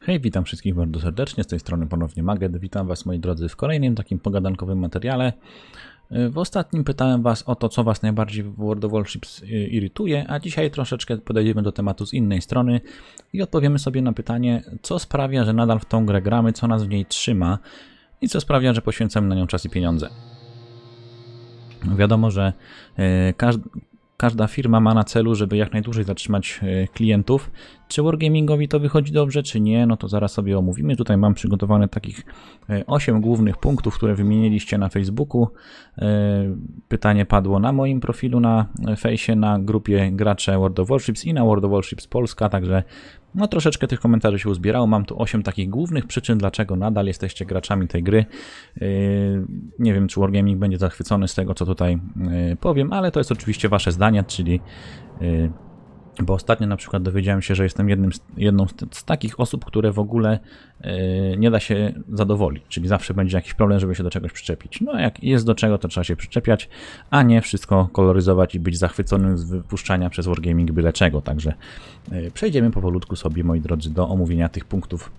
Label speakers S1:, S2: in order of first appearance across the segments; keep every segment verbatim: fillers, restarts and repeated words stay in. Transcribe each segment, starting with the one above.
S1: Hej, witam wszystkich bardzo serdecznie, z tej strony ponownie Maged. Witam Was, moi drodzy, w kolejnym takim pogadankowym materiale. W ostatnim pytałem Was o to, co Was najbardziej w World of Warships irytuje, a dzisiaj troszeczkę podejdziemy do tematu z innej strony i odpowiemy sobie na pytanie, co sprawia, że nadal w tą grę gramy, co nas w niej trzyma i co sprawia, że poświęcamy na nią czas i pieniądze. Wiadomo, że każdy... Każda firma ma na celu, żeby jak najdłużej zatrzymać klientów. Czy Wargamingowi to wychodzi dobrze, czy nie, no to zaraz sobie omówimy. Tutaj mam przygotowane takich osiem głównych punktów, które wymieniliście na Facebooku. Pytanie padło na moim profilu na fejsie, na grupie gracze World of Warships i na World of Warships Polska, także no troszeczkę tych komentarzy się uzbierało. Mam tu osiem takich głównych przyczyn, dlaczego nadal jesteście graczami tej gry. Nie wiem, czy Wargaming będzie zachwycony z tego, co tutaj powiem, ale to jest oczywiście wasze zdanie, czyli bo ostatnio na przykład dowiedziałem się, że jestem jednym z, jedną z, z takich osób, które w ogóle yy, nie da się zadowolić, czyli zawsze będzie jakiś problem, żeby się do czegoś przyczepić. No jak jest do czego, to trzeba się przyczepiać, a nie wszystko koloryzować i być zachwyconym z wypuszczania przez Wargaming byle czego. Także yy, przejdziemy powolutku sobie, moi drodzy, do omówienia tych punktów.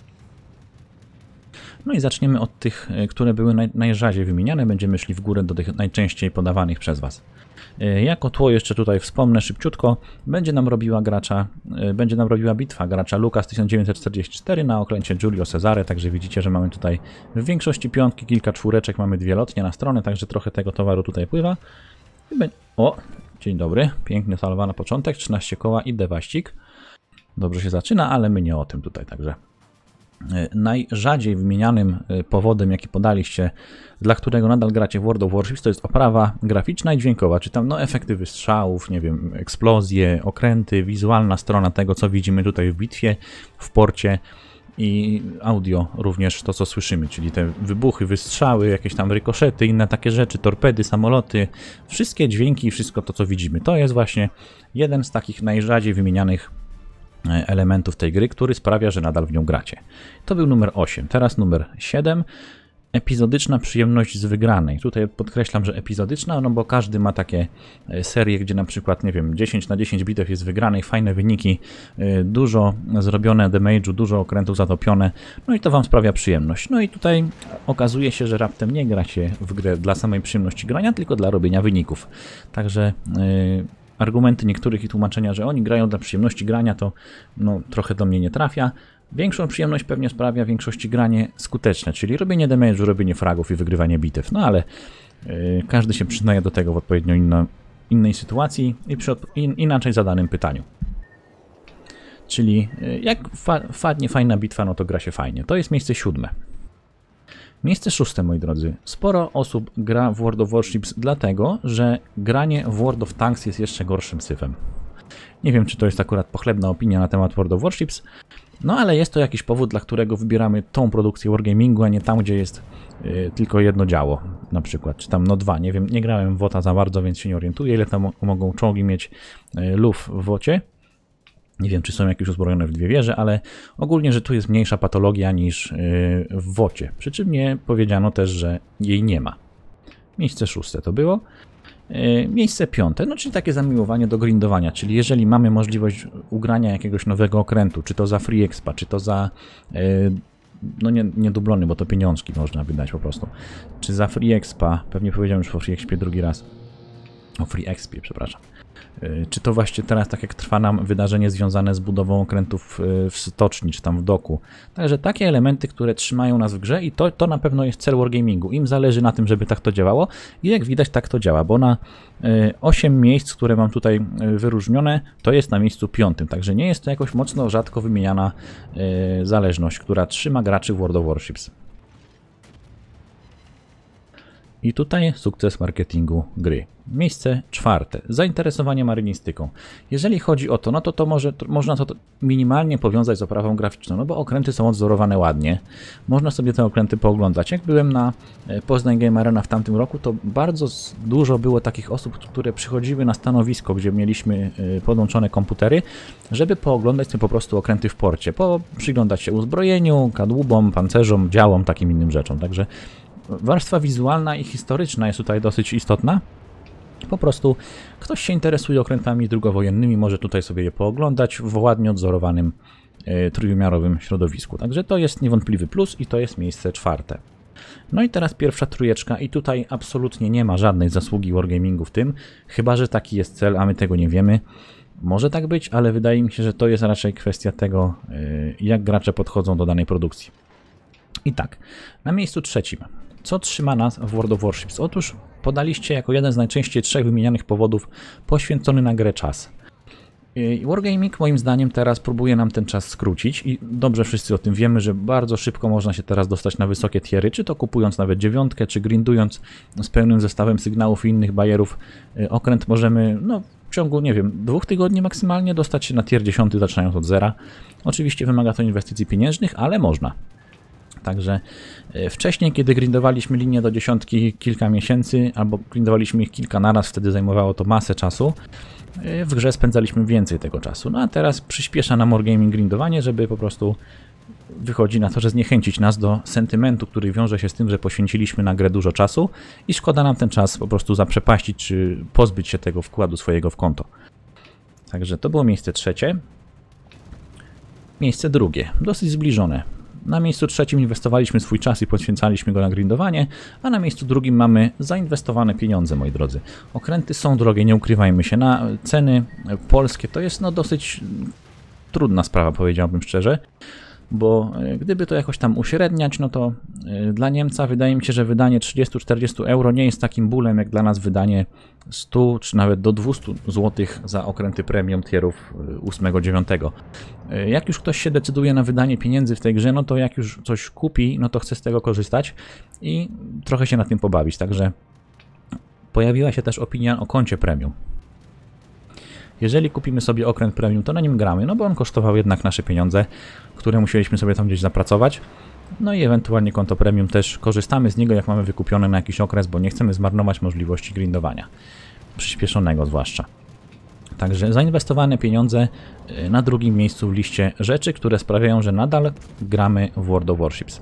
S1: No i zaczniemy od tych, które były naj, najrzadziej wymieniane. Będziemy szli w górę do tych najczęściej podawanych przez Was. Jako tło jeszcze tutaj wspomnę szybciutko, będzie nam robiła gracza, będzie nam robiła bitwa gracza Lucas tysiąc dziewięćset czterdzieści cztery na okręcie Giulio Cesare, także widzicie, że mamy tutaj w większości piątki, kilka czwóreczek, mamy dwie lotnie na stronę, także trochę tego towaru tutaj pływa. O, dzień dobry, piękny salwa na początek, trzynaście koła i dewaścik. Dobrze się zaczyna, ale my nie o tym tutaj, także... Najrzadziej wymienianym powodem, jaki podaliście, dla którego nadal gracie w World of Warships, to jest oprawa graficzna i dźwiękowa, czy tam no, efekty wystrzałów, nie wiem, eksplozje, okręty, wizualna strona tego, co widzimy tutaj w bitwie, w porcie i audio również to, co słyszymy, czyli te wybuchy, wystrzały, jakieś tam rykoszety, inne takie rzeczy, torpedy, samoloty, wszystkie dźwięki i wszystko to, co widzimy. To jest właśnie jeden z takich najrzadziej wymienianych elementów tej gry, który sprawia, że nadal w nią gracie. To był numer osiem. Teraz numer siedem. Epizodyczna przyjemność z wygranej. Tutaj podkreślam, że epizodyczna, no bo każdy ma takie serie, gdzie na przykład, nie wiem, dziesięć na dziesięć bitew jest wygranej, fajne wyniki, dużo zrobione damage'u, dużo okrętów zatopione, no i to Wam sprawia przyjemność. No i tutaj okazuje się, że raptem nie gra się w grę dla samej przyjemności grania, tylko dla robienia wyników. Także yy, argumenty niektórych i tłumaczenia, że oni grają dla przyjemności grania, to no, trochę do mnie nie trafia. Większą przyjemność pewnie sprawia w większości granie skuteczne, czyli robienie damage'u, robienie fragów i wygrywanie bitew. No ale yy, każdy się przyznaje do tego w odpowiednio inno, innej sytuacji i przy in, inaczej zadanym pytaniu. Czyli yy, jak fa fadnie fajna bitwa, no to gra się fajnie. To jest miejsce siódme. Miejsce szóste, moi drodzy. Sporo osób gra w World of Warships dlatego, że granie w World of Tanks jest jeszcze gorszym syfem. Nie wiem, czy to jest akurat pochlebna opinia na temat World of Warships, no ale jest to jakiś powód, dla którego wybieramy tą produkcję Wargamingu, a nie tam, gdzie jest yy, tylko jedno działo, na przykład, czy tam no dwa. Nie wiem, nie grałem w WOTA za bardzo, więc się nie orientuję, ile tam mogą czołgi mieć yy, luf w WOTie. Nie wiem, czy są jakieś uzbrojone w dwie wieże, ale ogólnie, że tu jest mniejsza patologia niż w WOTie. Przy czym nie powiedziano też, że jej nie ma. Miejsce szóste to było. Miejsce piąte, no czyli takie zamiłowanie do grindowania, czyli jeżeli mamy możliwość ugrania jakiegoś nowego okrętu, czy to za Free Expa, czy to za... no nie, nie dublony, bo to pieniążki można wydać po prostu. Czy za Free Expa, pewnie powiedziałem już o Free Expie drugi raz. O Free Expie, przepraszam. Czy to właśnie teraz, tak jak trwa nam wydarzenie związane z budową okrętów w stoczni, czy tam w doku. Także takie elementy, które trzymają nas w grze i to, to na pewno jest cel Wargamingu. Im zależy na tym, żeby tak to działało i jak widać tak to działa, bo na osiem miejsc, które mam tutaj wyróżnione, to jest na miejscu piątym. Także nie jest to jakoś mocno rzadko wymieniana zależność, która trzyma graczy w World of Warships. I tutaj sukces marketingu gry. Miejsce czwarte. Zainteresowanie marynistyką. Jeżeli chodzi o to, no to, to może to, można to minimalnie powiązać z oprawą graficzną, no bo okręty są odzorowane ładnie. Można sobie te okręty pooglądać. Jak byłem na Poznań Game Arena w tamtym roku, to bardzo dużo było takich osób, które przychodziły na stanowisko, gdzie mieliśmy podłączone komputery, żeby pooglądać sobie po prostu okręty w porcie, po, przyglądać się uzbrojeniu, kadłubom, pancerzom, działom, takim innym rzeczom. Także warstwa wizualna i historyczna jest tutaj dosyć istotna. Po prostu ktoś się interesuje okrętami drugowojennymi, może tutaj sobie je pooglądać w ładnie odzorowanym trójwymiarowym środowisku. Także to jest niewątpliwy plus i to jest miejsce czwarte. No i teraz pierwsza trójeczka i tutaj absolutnie nie ma żadnej zasługi Wargamingu w tym, chyba że taki jest cel, a my tego nie wiemy. Może tak być, ale wydaje mi się, że to jest raczej kwestia tego, jak gracze podchodzą do danej produkcji. I tak, na miejscu trzecim. Co trzyma nas w World of Warships? Otóż podaliście jako jeden z najczęściej trzech wymienianych powodów poświęcony na grę czas. Wargaming moim zdaniem teraz próbuje nam ten czas skrócić i dobrze wszyscy o tym wiemy, że bardzo szybko można się teraz dostać na wysokie tiery, czy to kupując nawet dziewiątkę, czy grindując z pełnym zestawem sygnałów i innych bajerów okręt możemy no, w ciągu, nie wiem, dwóch tygodni maksymalnie dostać się na tier dziesięć zaczynając od zera. Oczywiście wymaga to inwestycji pieniężnych, ale można. Także wcześniej, kiedy grindowaliśmy linię do dziesiątki kilka miesięcy, albo grindowaliśmy ich kilka naraz, wtedy zajmowało to masę czasu. W grze spędzaliśmy więcej tego czasu. No a teraz przyspiesza nam Wargaming grindowanie, żeby po prostu wychodzi na to, że zniechęcić nas do sentymentu, który wiąże się z tym, że poświęciliśmy na grę dużo czasu i szkoda nam ten czas po prostu zaprzepaścić, czy pozbyć się tego wkładu swojego w konto. Także to było miejsce trzecie. Miejsce drugie, dosyć zbliżone. Na miejscu trzecim inwestowaliśmy swój czas i poświęcaliśmy go na grindowanie, a na miejscu drugim mamy zainwestowane pieniądze, moi drodzy. Okręty są drogie, nie ukrywajmy się. Na ceny polskie to jest no dosyć trudna sprawa, powiedziałbym szczerze, bo gdyby to jakoś tam uśredniać, no to dla Niemca wydaje mi się, że wydanie trzydzieści czterdzieści euro nie jest takim bólem, jak dla nas wydanie stu czy nawet do dwustu złotych za okręty premium tierów ósmego dziewiątego. Jak już ktoś się decyduje na wydanie pieniędzy w tej grze, no to jak już coś kupi, no to chce z tego korzystać i trochę się na tym pobawić. Także pojawiła się też opinia o koncie premium. Jeżeli kupimy sobie okręt premium, to na nim gramy, no bo on kosztował jednak nasze pieniądze, które musieliśmy sobie tam gdzieś zapracować. No i ewentualnie konto premium też korzystamy z niego, jak mamy wykupione na jakiś okres, bo nie chcemy zmarnować możliwości grindowania. Przyspieszonego zwłaszcza. Także zainwestowane pieniądze na drugim miejscu w liście rzeczy, które sprawiają, że nadal gramy w World of Warships.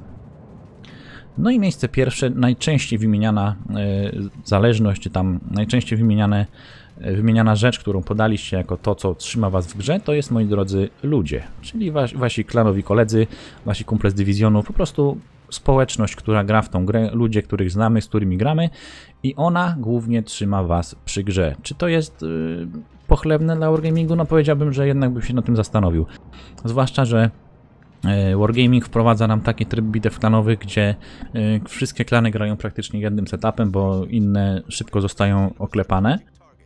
S1: No i miejsce pierwsze, najczęściej wymieniana zależność, czy tam najczęściej wymieniane Wymieniana rzecz, którą podaliście jako to, co trzyma was w grze, to jest, moi drodzy, ludzie, czyli wasi, wasi klanowi koledzy, wasi kumple z dywizjonu, po prostu społeczność, która gra w tą grę, ludzie, których znamy, z którymi gramy i ona głównie trzyma was przy grze. Czy to jest yy, pochlebne dla Wargamingu? No powiedziałbym, że jednak bym się nad tym zastanowił. Zwłaszcza, że Wargaming wprowadza nam taki tryb bitew klanowych, gdzie yy, wszystkie klany grają praktycznie jednym setupem, bo inne szybko zostają oklepane.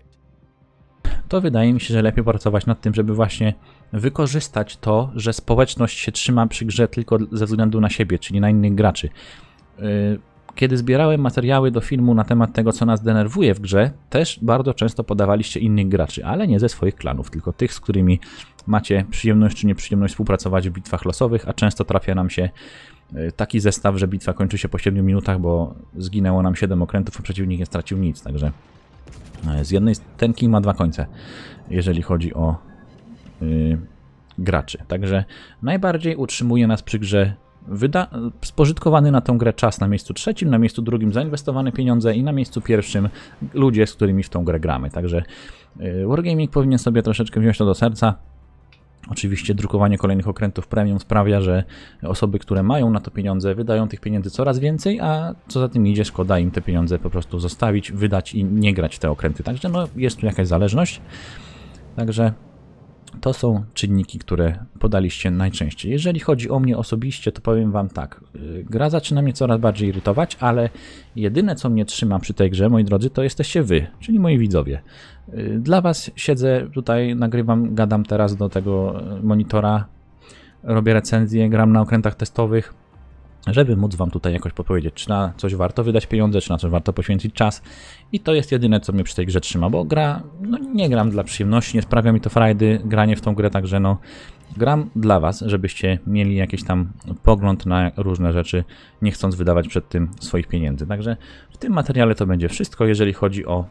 S1: To wydaje mi się, że lepiej pracować nad tym, żeby właśnie wykorzystać to, że społeczność się trzyma przy grze tylko ze względu na siebie, czyli na innych graczy. Kiedy zbierałem materiały do filmu na temat tego, co nas denerwuje w grze, też bardzo często podawaliście innych graczy, ale nie ze swoich klanów, tylko tych, z którymi macie przyjemność czy nieprzyjemność współpracować w bitwach losowych, a często trafia nam się taki zestaw, że bitwa kończy się po siedmiu minutach, bo zginęło nam siedem okrętów, a przeciwnik nie stracił nic, także z jednej ten kij ma dwa końce, jeżeli chodzi o yy, graczy. Także najbardziej utrzymuje nas przy grze wyda spożytkowany na tą grę czas na miejscu trzecim, na miejscu drugim zainwestowane pieniądze i na miejscu pierwszym ludzie, z którymi w tą grę gramy. Także yy, Wargaming powinien sobie troszeczkę wziąć to do serca. Oczywiście drukowanie kolejnych okrętów premium sprawia, że osoby, które mają na to pieniądze, wydają tych pieniędzy coraz więcej, a co za tym idzie, szkoda im te pieniądze po prostu zostawić, wydać i nie grać w te okręty. Także no, jest tu jakaś zależność. Także to są czynniki, które podaliście najczęściej. Jeżeli chodzi o mnie osobiście, to powiem wam tak. Gra zaczyna mnie coraz bardziej irytować, ale jedyne, co mnie trzyma przy tej grze, moi drodzy, to jesteście wy, czyli moi widzowie. Dla was siedzę tutaj, nagrywam, gadam teraz do tego monitora, robię recenzje, gram na okrętach testowych, żeby móc wam tutaj jakoś podpowiedzieć, czy na coś warto wydać pieniądze, czy na coś warto poświęcić czas. I to jest jedyne, co mnie przy tej grze trzyma, bo gra, no nie gram dla przyjemności, nie sprawia mi to frajdy, granie w tą grę, także no gram dla was, żebyście mieli jakiś tam pogląd na różne rzeczy, nie chcąc wydawać przed tym swoich pieniędzy. Także w tym materiale to będzie wszystko, jeżeli chodzi o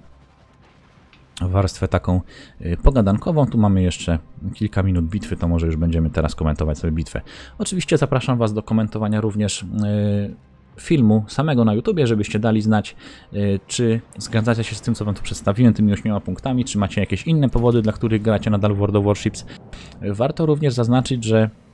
S1: warstwę taką pogadankową. Tu mamy jeszcze kilka minut bitwy, to może już będziemy teraz komentować sobie bitwę. Oczywiście zapraszam was do komentowania również filmu samego na YouTubie, żebyście dali znać, czy zgadzacie się z tym, co wam tu przedstawiłem, tymi ośmioma punktami, czy macie jakieś inne powody, dla których gracie nadal w World of Warships. Warto również zaznaczyć, że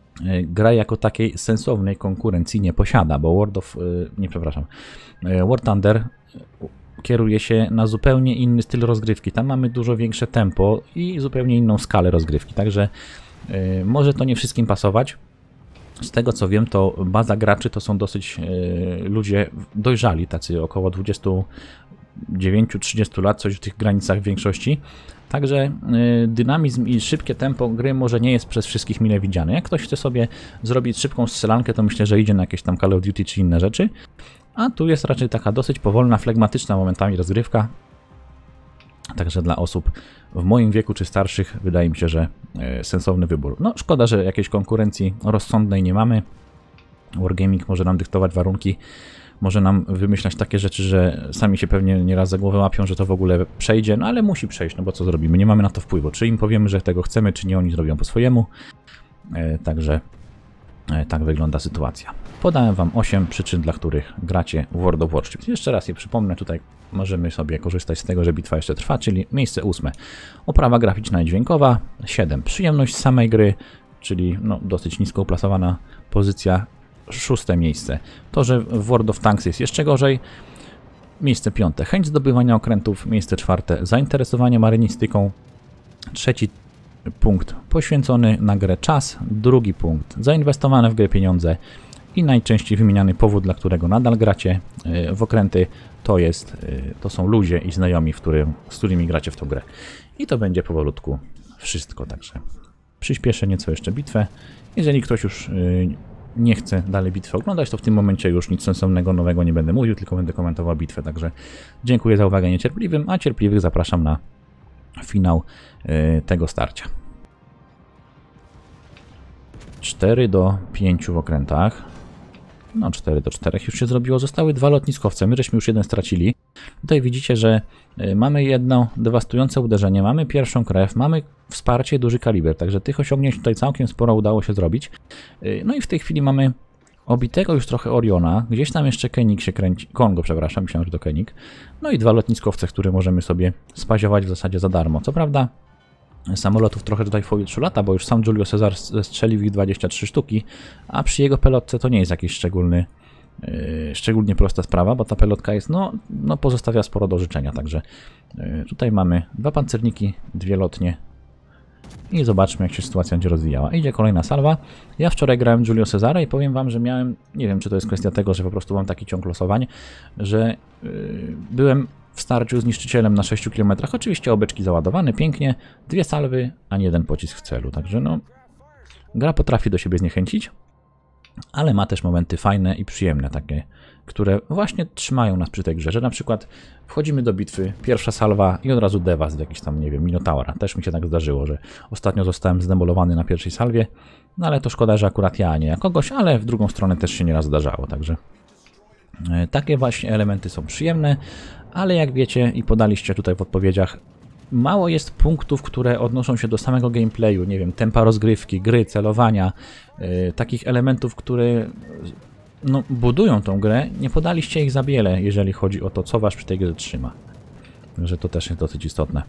S1: gra jako takiej sensownej konkurencji nie posiada, bo World of... nie, przepraszam. War Thunder kieruje się na zupełnie inny styl rozgrywki. Tam mamy dużo większe tempo i zupełnie inną skalę rozgrywki, także może to nie wszystkim pasować. Z tego co wiem, to baza graczy to są dosyć ludzie dojrzali, tacy około dwudziestu dziewięciu trzydziestu lat, coś w tych granicach w większości. Także dynamizm i szybkie tempo gry może nie jest przez wszystkich mile widziane. Jak ktoś chce sobie zrobić szybką strzelankę, to myślę, że idzie na jakieś tam Call of Duty czy inne rzeczy. A tu jest raczej taka dosyć powolna, flegmatyczna momentami rozgrywka. Także dla osób w moim wieku czy starszych wydaje mi się, że sensowny wybór. No szkoda, że jakiejś konkurencji rozsądnej nie mamy. Wargaming może nam dyktować warunki, może nam wymyślać takie rzeczy, że sami się pewnie nieraz za głowę łapią, że to w ogóle przejdzie, no ale musi przejść, no bo co zrobimy? Nie mamy na to wpływu. Czy im powiemy, że tego chcemy, czy nie, oni zrobią po swojemu. E, także e, tak wygląda sytuacja. Podałem Wam osiem przyczyn, dla których gracie w World of Warships. Jeszcze raz je przypomnę, tutaj możemy sobie korzystać z tego, że bitwa jeszcze trwa, czyli miejsce ósme. Oprawa graficzna i dźwiękowa. siedem. Przyjemność samej gry, czyli no, dosyć nisko uplasowana pozycja. Szóste miejsce. To, że w World of Tanks jest jeszcze gorzej. Miejsce piąte. Chęć zdobywania okrętów. Miejsce czwarte. Zainteresowanie marynistyką. Trzeci punkt poświęcony na grę czas. Drugi punkt zainwestowane w grę pieniądze. I najczęściej wymieniany powód, dla którego nadal gracie w okręty, to jest, to są ludzie i znajomi, w którym, z którymi gracie w tą grę. I to będzie powolutku wszystko, także przyspieszę nieco jeszcze bitwę. Jeżeli ktoś już nie chce dalej bitwy oglądać, to w tym momencie już nic sensownego nowego nie będę mówił, tylko będę komentował bitwę. Także dziękuję za uwagę niecierpliwym, a cierpliwych zapraszam na finał tego starcia. cztery do pięciu w okrętach. No cztery do czterech już się zrobiło. Zostały dwa lotniskowce. My żeśmy już jeden stracili. Tutaj widzicie, że mamy jedno dewastujące uderzenie, mamy pierwszą krew, mamy wsparcie, duży kaliber. Także tych osiągnięć tutaj całkiem sporo udało się zrobić. No i w tej chwili mamy obitego już trochę Oriona. Gdzieś tam jeszcze Koenig się kręci. Kongo, przepraszam, myślałem, że to Koenig. No i dwa lotniskowce, które możemy sobie spaziować w zasadzie za darmo. Co prawda samolotów trochę tutaj w powietrzu lata, bo już sam Julio Cesar zestrzelił ich dwadzieścia trzy sztuki, a przy jego pelotce to nie jest jakiś szczególny, yy, szczególnie prosta sprawa, bo ta pelotka jest, no, no pozostawia sporo do życzenia, także yy, tutaj mamy dwa pancerniki, dwie lotnie i zobaczmy, jak się sytuacja będzie rozwijała. Idzie kolejna salwa. Ja wczoraj grałem Julio Cesara i powiem Wam, że miałem, nie wiem, czy to jest kwestia tego, że po prostu mam taki ciąg losowań, że yy, byłem w starciu z niszczycielem na sześciu kilometrach. Oczywiście obeczki załadowane, pięknie. Dwie salwy, a nie jeden pocisk w celu. Także no, gra potrafi do siebie zniechęcić, ale ma też momenty fajne i przyjemne takie, które właśnie trzymają nas przy tej grze. Że na przykład wchodzimy do bitwy, pierwsza salwa i od razu dewast w jakiś tam, nie wiem, Minotaura. Też mi się tak zdarzyło, że ostatnio zostałem zdemolowany na pierwszej salwie, no ale to szkoda, że akurat ja, a nie ja kogoś, ale w drugą stronę też się nieraz zdarzało, także yy, takie właśnie elementy są przyjemne. Ale jak wiecie i podaliście tutaj w odpowiedziach, mało jest punktów, które odnoszą się do samego gameplayu, nie wiem, tempa rozgrywki, gry, celowania, yy, takich elementów, które no, budują tą grę. Nie podaliście ich za wiele, jeżeli chodzi o to, co was przy tej grze trzyma. Także to też jest dosyć istotne.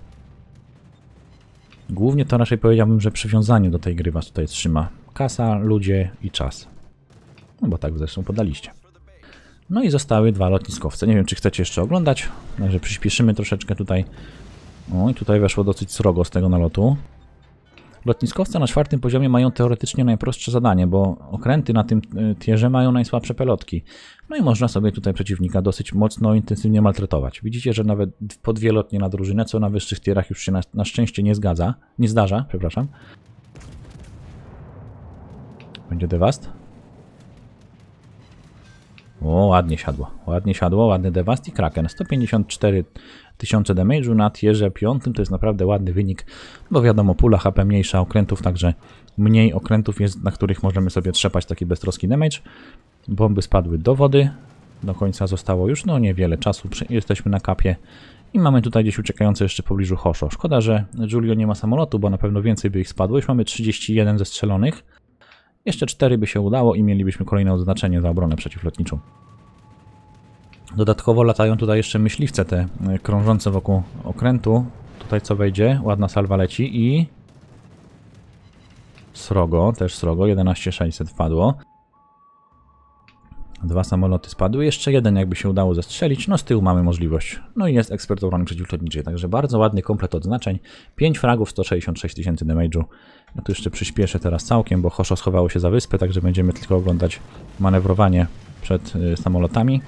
S1: Głównie to raczej powiedziałbym, że przywiązanie do tej gry was tutaj trzyma. Kasa, ludzie i czas. No bo tak zresztą podaliście. No i zostały dwa lotniskowce. Nie wiem, czy chcecie jeszcze oglądać. Także przyspieszymy troszeczkę tutaj. O, i tutaj weszło dosyć srogo z tego nalotu. Lotniskowce na czwartym poziomie mają teoretycznie najprostsze zadanie, bo okręty na tym tierze mają najsłabsze pelotki. No i można sobie tutaj przeciwnika dosyć mocno, intensywnie maltretować. Widzicie, że nawet po dwie lotnie na drużynę, co na wyższych tierach już się na, na szczęście nie zgadza. Nie zdarza, przepraszam. Będzie dewast. O, ładnie siadło, ładnie siadło, ładny dewast i Kraken. sto pięćdziesiąt cztery tysiące damage'u na tierze piątym, to jest naprawdę ładny wynik, bo wiadomo, pula H P mniejsza okrętów, także mniej okrętów jest, na których możemy sobie trzepać taki beztroski damage. Bomby spadły do wody, do końca zostało już no niewiele czasu, jesteśmy na kapie i mamy tutaj gdzieś uciekające jeszcze w pobliżu Hosho. Szkoda, że Julio nie ma samolotu, bo na pewno więcej by ich spadło, już mamy trzydzieści jeden zestrzelonych. Jeszcze cztery by się udało i mielibyśmy kolejne odznaczenie za obronę przeciwlotniczą. Dodatkowo latają tutaj jeszcze myśliwce te krążące wokół okrętu. Tutaj co wejdzie? Ładna salwa leci i... srogo, też srogo, jedenaście sześćset wpadło. Dwa samoloty spadły, jeszcze jeden jakby się udało zestrzelić, no z tyłu mamy możliwość. No i jest ekspert obrony przeciwlotniczej, także bardzo ładny komplet odznaczeń. pięć fragów, sto sześćdziesiąt sześć tysięcy damage'u. Ja tu jeszcze przyspieszę teraz całkiem, bo Hosho schowało się za wyspę, także będziemy tylko oglądać manewrowanie przed y, samolotami.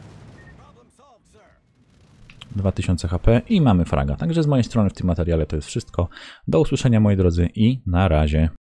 S1: dwa tysiące H P i mamy fraga. Także z mojej strony w tym materiale to jest wszystko. Do usłyszenia moi drodzy i na razie.